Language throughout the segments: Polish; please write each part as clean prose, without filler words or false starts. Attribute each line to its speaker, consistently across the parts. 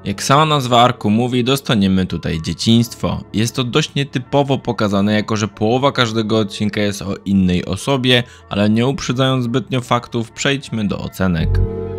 Speaker 1: Jak sama nazwa arku mówi, dostaniemy tutaj dzieciństwo. Jest to dość nietypowo pokazane, jako że połowa każdego odcinka jest o innej osobie, ale nie uprzedzając zbytnio faktów, przejdźmy do ocenek.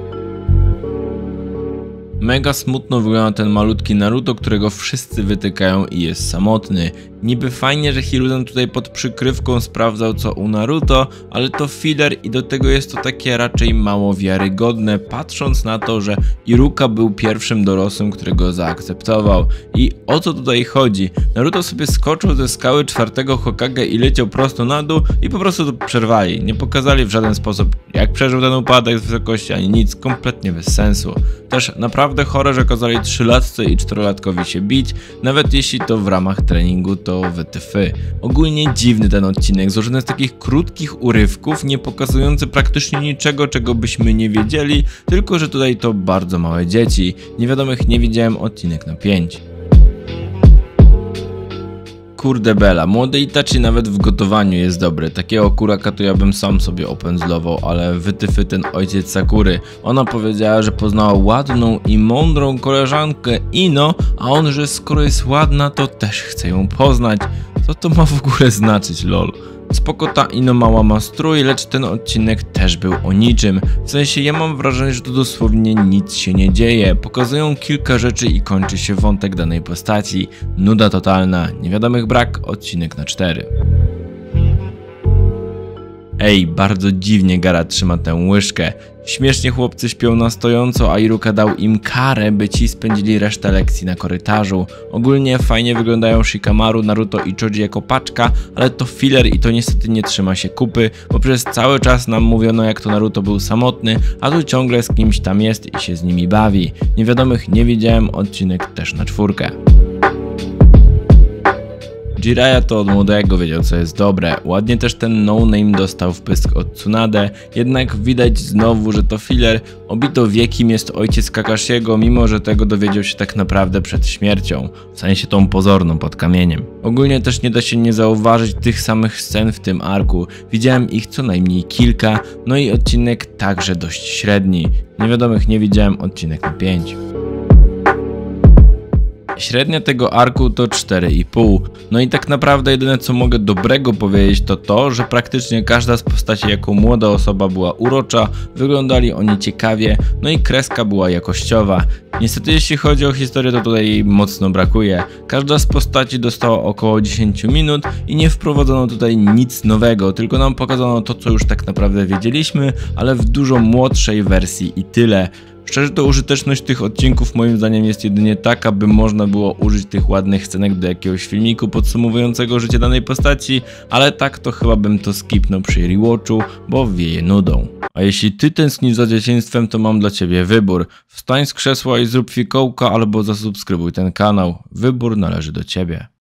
Speaker 1: Mega smutno wygląda ten malutki Naruto, którego wszyscy wytykają i jest samotny. Niby fajnie, że Hiruzen tutaj pod przykrywką sprawdzał co u Naruto, ale to filler i do tego jest to takie raczej mało wiarygodne, patrząc na to, że Iruka był pierwszym dorosłym, który go zaakceptował. I o co tutaj chodzi? Naruto sobie skoczył ze skały czwartego Hokage i leciał prosto na dół i po prostu to przerwali. Nie pokazali w żaden sposób, jak przeżył ten upadek z wysokości, ani nic, kompletnie bez sensu. Też naprawdę chore, że kazali 3-latce i 4-latkowi się bić, nawet jeśli to w ramach treningu, to WTF. Ogólnie dziwny ten odcinek, złożony z takich krótkich urywków, nie pokazujący praktycznie niczego, czego byśmy nie wiedzieli, tylko że tutaj to bardzo małe dzieci. Niewiadomych nie widziałem odcinek na 5. Kurde bela, młody Itachi nawet w gotowaniu jest dobry, takiego kuraka to ja bym sam sobie opędzlował, ale wytyfy ten ojciec Sakury. Ona powiedziała, że poznała ładną i mądrą koleżankę Ino, a on, że skoro jest ładna, to też chce ją poznać. Co to ma w ogóle znaczyć, lol? Spoko ta Ino mała ma strój, lecz ten odcinek też był o niczym. W sensie ja mam wrażenie, że tu dosłownie nic się nie dzieje. Pokazują kilka rzeczy i kończy się wątek danej postaci. Nuda totalna, niewiadomych brak, odcinek na 4. Ej, bardzo dziwnie Gaara trzyma tę łyżkę. Śmiesznie chłopcy śpią na stojąco, a Iruka dał im karę, by ci spędzili resztę lekcji na korytarzu. Ogólnie fajnie wyglądają Shikamaru, Naruto i Choji jako paczka, ale to filler i to niestety nie trzyma się kupy, bo przez cały czas nam mówiono, jak to Naruto był samotny, a tu ciągle z kimś tam jest i się z nimi bawi. Niewiadomych nie widziałem, odcinek też na 4. Jiraiya to od młodego wiedział, co jest dobre. Ładnie też ten no-name dostał wpysk od Tsunade, jednak widać znowu, że to filler. Obito wie, kim jest ojciec Kakashiego, mimo że tego dowiedział się tak naprawdę przed śmiercią. W sensie tą pozorną pod kamieniem. Ogólnie też nie da się nie zauważyć tych samych scen w tym arku. Widziałem ich co najmniej kilka, no i odcinek także dość średni. Niewiadomych nie widziałem, odcinek na 5. Średnia tego arku to 4,5. No i tak naprawdę jedyne co mogę dobrego powiedzieć to to, że praktycznie każda z postaci jako młoda osoba była urocza, wyglądali oni ciekawie, no i kreska była jakościowa. Niestety jeśli chodzi o historię to tutaj jej mocno brakuje. Każda z postaci dostała około 10 minut i nie wprowadzono tutaj nic nowego, tylko nam pokazano to co już tak naprawdę wiedzieliśmy, ale w dużo młodszej wersji i tyle. Szczerze to użyteczność tych odcinków moim zdaniem jest jedynie taka, by można było użyć tych ładnych scenek do jakiegoś filmiku podsumowującego życie danej postaci, ale tak to chyba bym to skipnął przy rewatchu, bo wieje nudą. A jeśli ty tęsknisz za dzieciństwem, to mam dla ciebie wybór. Wstań z krzesła i zrób fikołka albo zasubskrybuj ten kanał. Wybór należy do ciebie.